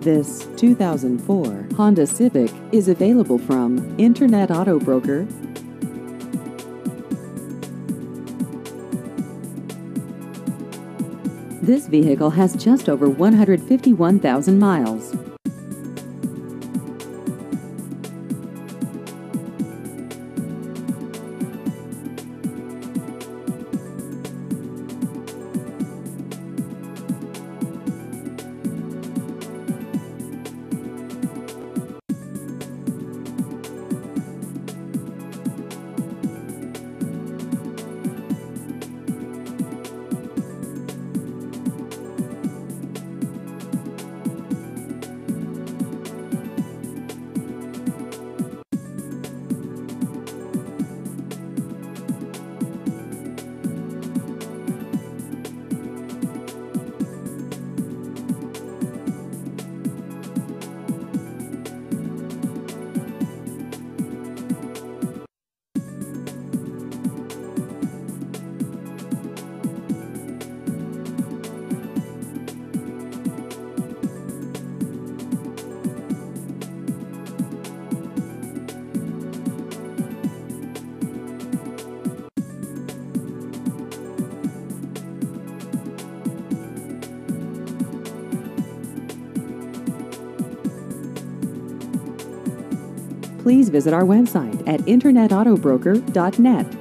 This 2004 Honda Civic is available from Internet Auto Broker. This vehicle has just over 151,000 miles. Please visit our website at internetautobroker.net.